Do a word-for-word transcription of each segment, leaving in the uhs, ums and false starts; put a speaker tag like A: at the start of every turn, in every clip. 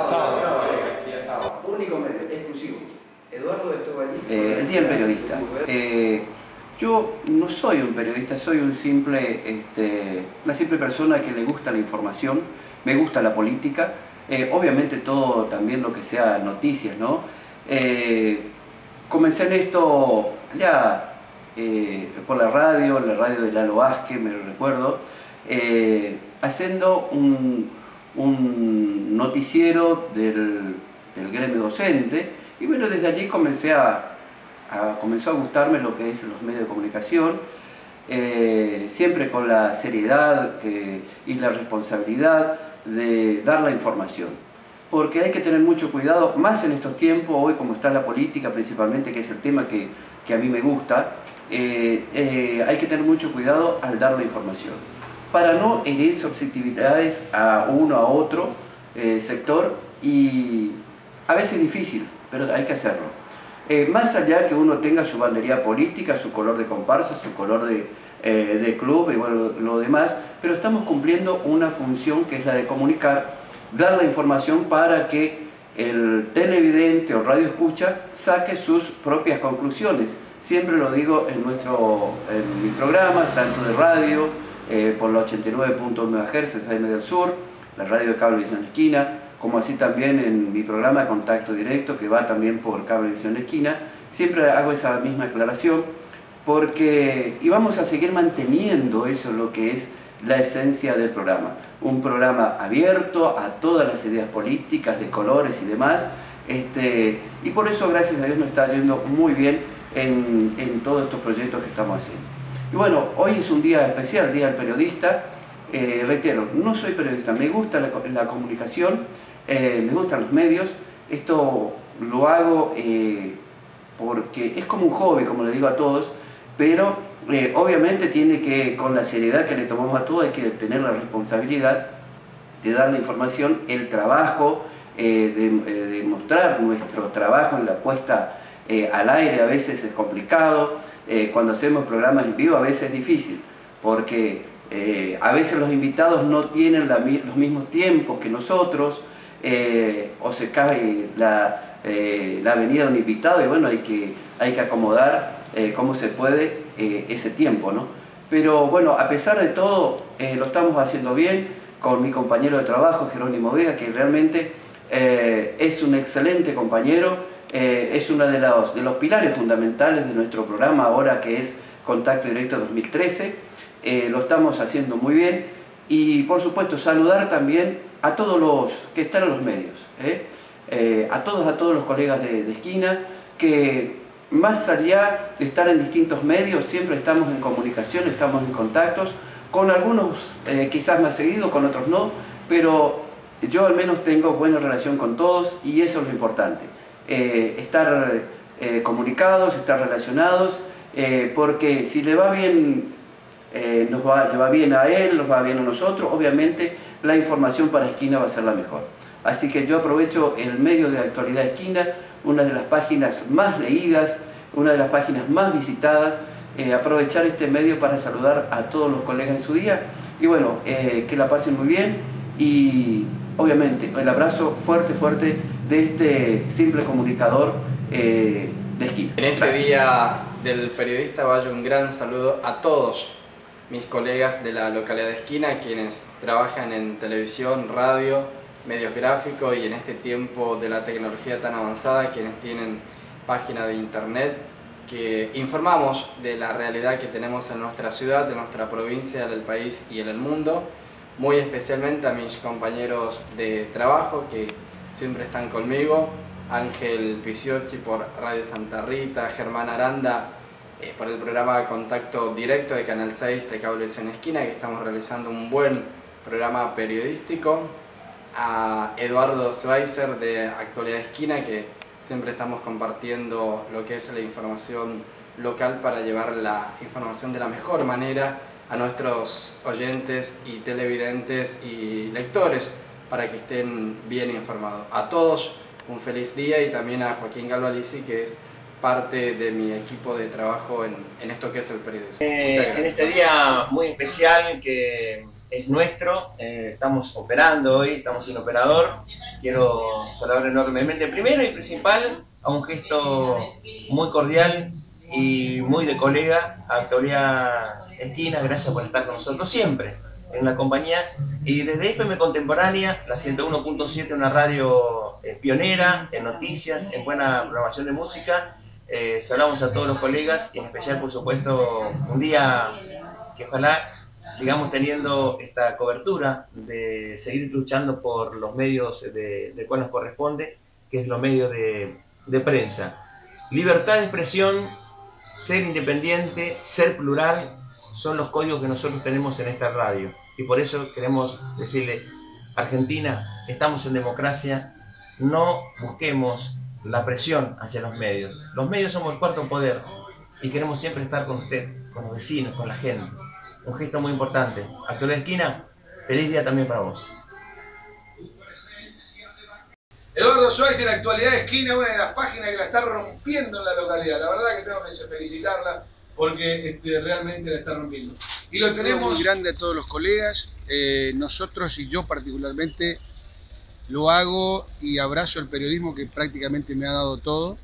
A: sábado. Día sábado. Único medio, exclusivo. Eduardo estuvo allí. Eh, el Día del Periodista. Eh, yo no soy un periodista, soy un simple, este, una simple persona que le gusta la información, me gusta la política, eh, obviamente todo también lo que sea noticias, ¿no? Eh, comencé en esto ya eh, por la radio, en la radio de Lalo Vázquez, me lo recuerdo, eh, haciendo un, un noticiero del, del gremio docente, y bueno, desde allí comencé a, a, comenzó a gustarme lo que es los medios de comunicación, eh, siempre con la seriedad que, y la responsabilidad de dar la información. Porque hay que tener mucho cuidado, más en estos tiempos, hoy como está la política principalmente, que es el tema que, que a mí me gusta, eh, eh, hay que tener mucho cuidado al dar la información, para no herir susceptibilidades a uno, a otro eh, sector, y a veces es difícil, pero hay que hacerlo. Eh, más allá que uno tenga su bandería política, su color de comparsa, su color de, eh, de club y bueno, lo, lo demás, pero estamos cumpliendo una función que es la de comunicar, dar la información para que el televidente o radio escucha saque sus propias conclusiones. Siempre lo digo en, nuestro, en mis programas, tanto de radio, eh, por la ochenta y nueve punto uno megahertz, F M del Sur, la radio de Cablevisión Esquina, como así también en mi programa Contacto Directo, que va también por Cablevisión Esquina. Siempre hago esa misma aclaración, porque y vamos a seguir manteniendo eso, lo que es la esencia del programa. Un programa abierto a todas las ideas políticas, de colores y demás, este, y por eso, gracias a Dios, nos está yendo muy bien en, en todos estos proyectos que estamos haciendo. Y bueno, hoy es un día especial, Día del Periodista. Eh, reitero, no soy periodista, me gusta la, la comunicación, eh, me gustan los medios. Esto lo hago eh, porque es como un hobby, como le digo a todos, pero eh, obviamente tiene que, con la seriedad que le tomamos a todo, hay que tener la responsabilidad de dar la información, el trabajo, eh, de, eh, de mostrar nuestro trabajo en la puesta eh, al aire. A veces es complicado, eh, cuando hacemos programas en vivo a veces es difícil, porque eh, a veces los invitados no tienen la, los mismos tiempos que nosotros, eh, o se cae la, eh, la venida de un invitado y bueno, hay que, hay que acomodar eh, como se puede eh, ese tiempo, ¿no? Pero bueno, a pesar de todo, eh, lo estamos haciendo bien con mi compañero de trabajo, Jerónimo Vega, que realmente eh, es un excelente compañero, eh, es uno de los, de los pilares fundamentales de nuestro programa ahora, que es Contacto Directo dos mil trece. Eh, lo estamos haciendo muy bien, y por supuesto saludar también a todos los que están en los medios, ¿eh? Eh, a todos, a todos los colegas de, de esquina, que más allá de estar en distintos medios, siempre estamos en comunicación, estamos en contactos, con algunos eh, quizás más seguido, con otros no, pero yo al menos tengo buena relación con todos, y eso es lo importante, eh, estar eh, comunicados, estar relacionados, eh, porque si le va bien, eh, nos va, le va bien a él, nos va bien a nosotros, obviamente la información para Esquina va a ser la mejor. Así que yo aprovecho el medio de Actualidad Esquina, una de las páginas más leídas, una de las páginas más visitadas, eh, aprovechar este medio para saludar a todos los colegas en su día, y bueno, eh, que la pasen muy bien, y obviamente el abrazo fuerte, fuerte de este simple comunicador eh, de Esquina.
B: En este
A: Gracias.
B: Día del Periodista vaya un gran saludo a todos mis colegas de la localidad de Esquina, quienes trabajan en televisión, radio, medios gráficos, y en este tiempo de la tecnología tan avanzada, quienes tienen página de internet, que informamos de la realidad que tenemos en nuestra ciudad, de nuestra provincia, del país y en el mundo. Muy especialmente a mis compañeros de trabajo que siempre están conmigo, Ángel Pisiocchi por Radio Santa Rita, Germán Aranda eh, por el programa Contacto Directo de Canal seis de Cablevisión Esquina, que estamos realizando un buen programa periodístico, a Eduardo Schweizer de Actualidad Esquina, que siempre estamos compartiendo lo que es la información local para llevar la información de la mejor manera a nuestros oyentes y televidentes y lectores, para que estén bien informados. A todos un feliz día, y también a Joaquín Galvalici, que es parte de mi equipo de trabajo en, en esto que es el periodismo.
C: Eh, en este día muy especial que es nuestro, eh, estamos operando hoy, estamos sin operador, quiero saludar enormemente, primero y principal, a un gesto muy cordial y muy de colega, a Actualidad Esquina. Gracias por estar con nosotros siempre en la compañía. Y desde F M Contemporánea, la ciento uno punto siete, una radio eh, pionera en noticias, en buena programación de música. Eh, saludamos a todos los colegas y en especial, por supuesto, un día que ojalá sigamos teniendo esta cobertura de seguir luchando por los medios de, de cual nos corresponde, que es los medios de, de prensa. Libertad de expresión, ser independiente, ser plural, son los códigos que nosotros tenemos en esta radio. Y por eso queremos decirle, Argentina, estamos en democracia, no busquemos la presión hacia los medios. Los medios somos el cuarto poder y queremos siempre estar con usted, con los vecinos, con la gente. Un gesto muy importante. Actualidad Esquina, feliz día también para vos.
D: Eduardo Schweitzer, Actualidad Esquina, una de las páginas que la está rompiendo en la localidad. La verdad que tengo que felicitarla porque este, realmente la está rompiendo. Y lo tenemos muy grande a todos los colegas. Eh, nosotros y yo particularmente lo hago y abrazo el periodismo que prácticamente me ha dado todo.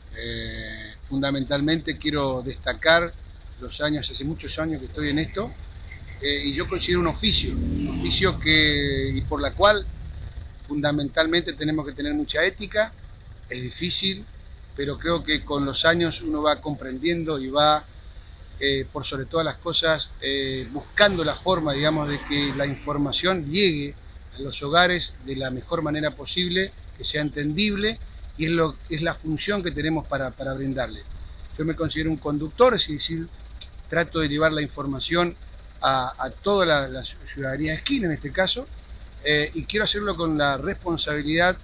D: Eh, fundamentalmente quiero destacar los años, hace muchos años que estoy en esto, eh, y yo considero un oficio, un oficio que, y por la cual fundamentalmente tenemos que tener mucha ética. Es difícil, pero creo que con los años uno va comprendiendo y va, eh, por sobre todas las cosas, eh, buscando la forma, digamos, de que la información llegue a los hogares de la mejor manera posible, que sea entendible, y es, lo, es la función que tenemos para, para brindarles. Yo me considero un conductor, es decir, trato de llevar la información a, a toda la, la ciudadanía de Esquina, en este caso, eh, y quiero hacerlo con la responsabilidad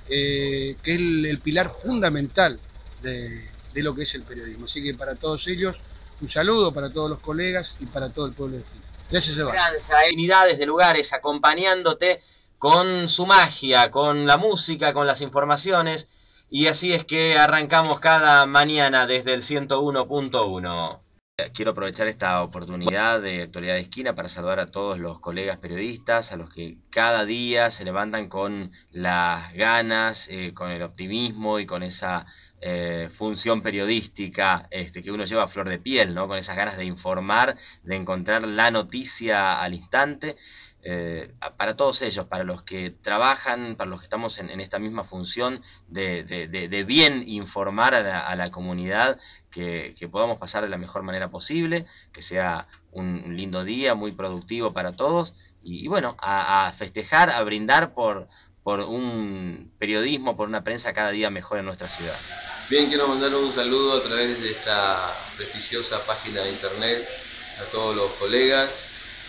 D: eh, que es el, el pilar fundamental de, de lo que es el periodismo. Así que para todos ellos, un saludo para todos los colegas y para todo el pueblo de Esquina. Gracias, Eduardo.
E: Unidades de lugares acompañándote con su magia, con la música, con las informaciones, y así es que arrancamos cada mañana desde el ciento uno punto uno. Quiero aprovechar esta oportunidad de Actualidad de Esquina para saludar a todos los colegas periodistas, a los que cada día se levantan con las ganas, eh, con el optimismo y con esa eh, función periodística este, que uno lleva a flor de piel, ¿no? Con esas ganas de informar, de encontrar la noticia al instante. Eh, para todos ellos, para los que trabajan, para los que estamos en, en esta misma función de, de, de, de bien informar a la, a la comunidad, que, que podamos pasar de la mejor manera posible, que sea un, un lindo día, muy productivo para todos, y, y bueno, a, a festejar, a brindar por, por un periodismo, por una prensa cada día mejor en nuestra ciudad.
F: Bien, quiero mandar un saludo a través de esta prestigiosa página de internet a todos los colegas,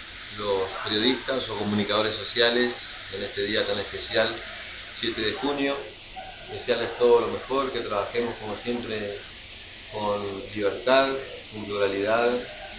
F: los periodistas o comunicadores sociales en este día tan especial, siete de junio. Desearles todo lo mejor, que trabajemos como siempre con libertad, con pluralidad,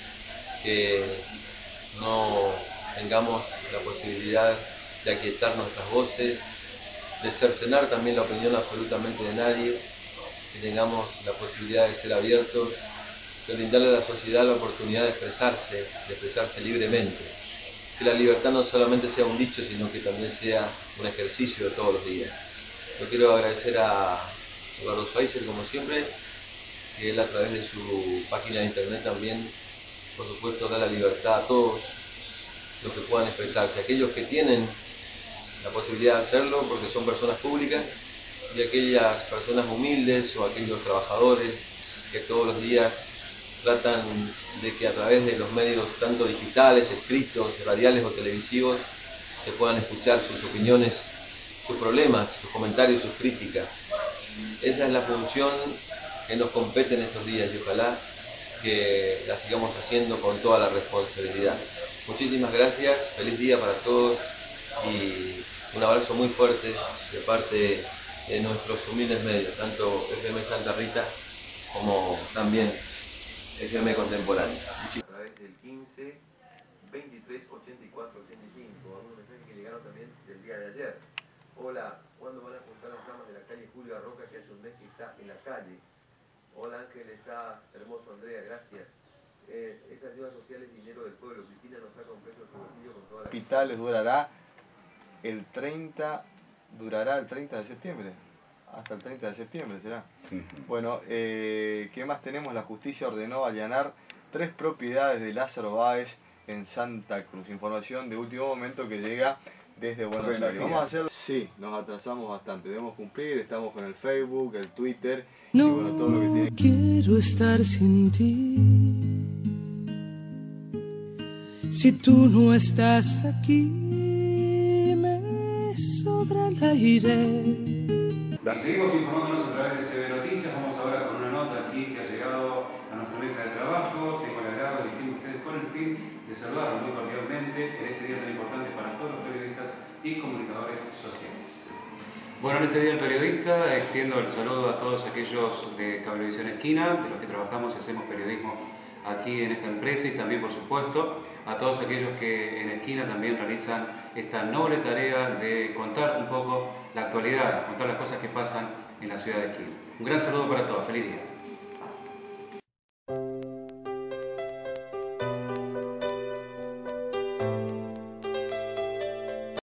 F: que no tengamos la posibilidad de aquietar nuestras voces, de cercenar también la opinión absolutamente de nadie, que tengamos la posibilidad de ser abiertos, de brindarle a la sociedad la oportunidad de expresarse, de expresarse libremente. Que la libertad no solamente sea un dicho, sino que también sea un ejercicio de todos los días. Yo quiero agradecer a Eduardo Schweitzer, como siempre, que él a través de su página de internet también, por supuesto, da la libertad a todos los que puedan expresarse. Aquellos que tienen la posibilidad de hacerlo porque son personas públicas, y aquellas personas humildes o aquellos trabajadores que todos los días tratan de que a través de los medios tanto digitales, escritos, radiales o televisivos se puedan escuchar sus opiniones, sus problemas, sus comentarios, sus críticas. Esa es la función que nos compete en estos días y ojalá que la sigamos haciendo con toda la responsabilidad. Muchísimas gracias, feliz día para todos y un abrazo muy fuerte de parte de nuestros humildes medios, tanto F M Santa Rita como también F M Contemporánea.
G: A través del quince, veintitrés, ochenta y cuatro, ochenta y cinco, algunos mensajes que llegaron también del día de ayer. Hola, ¿cuándo van a juntar las ramas de la calle Julio Arroca, que hace un mes que está en la calle? Hola Ángel, está hermoso Andrea, gracias. Eh, esa ayuda social es dinero del pueblo. Cristina nos saca un peso de su bolsillo con toda la...
H: El hospital les durará el treinta durará el treinta de septiembre. Hasta el treinta de septiembre será. Bueno, eh, ¿qué más tenemos? La justicia ordenó allanar tres propiedades de Lázaro Báez en Santa Cruz. Información de último momento que llega desde Buenos Aires. Vamos a hacerlo. Sí, nos atrasamos bastante. Debemos cumplir, estamos con el Facebook, el Twitter y bueno, todo lo que tiene.
I: Quiero estar sin ti. Si tú no estás aquí, me sobra el aire.
J: Seguimos informándonos a través de C B Noticias. Vamos ahora con una nota aquí que ha llegado a nuestra mesa de trabajo. Tengo el agrado de dirigirme a ustedes con el fin de saludarlos muy cordialmente en este día tan importante para todos los periodistas y comunicadores sociales. Bueno, en este Día del Periodista extiendo el saludo a todos aquellos de Cablevisión Esquina, de los que trabajamos y hacemos periodismo aquí en esta empresa, y también, por supuesto, a todos aquellos que en Esquina también realizan esta noble tarea de contar un poco la actualidad, contar las cosas que pasan en la ciudad de Esquina. Un gran saludo para todos, feliz día.